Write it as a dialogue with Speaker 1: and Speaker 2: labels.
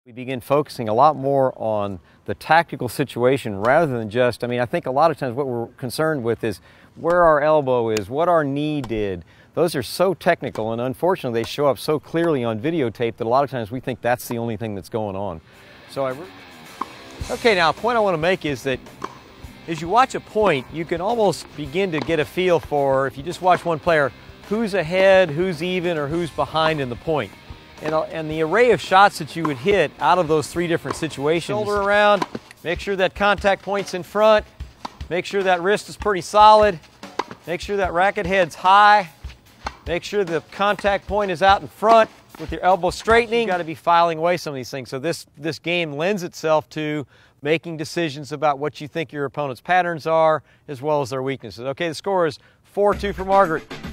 Speaker 1: We begin focusing a lot more on the tactical situation rather than just, I think a lot of times what we're concerned with is where our elbow is, what our knee did. Those are so technical, and unfortunately they show up so clearly on videotape that a lot of times we think that's the only thing that's going on. Okay, now a point I want to make is that as you watch a point, you can almost begin to get a feel for, if you just watch one player, who's ahead, who's even, or who's behind in the point. And the array of shots that you would hit out of those three different situations. Shoulder around, make sure that contact point's in front, make sure that wrist is pretty solid, make sure that racket head's high, make sure the contact point is out in front with your elbow straightening. You've got to be filing away some of these things. So this game lends itself to making decisions about what you think your opponent's patterns are as well as their weaknesses. Okay, the score is 4-2 for Margaret.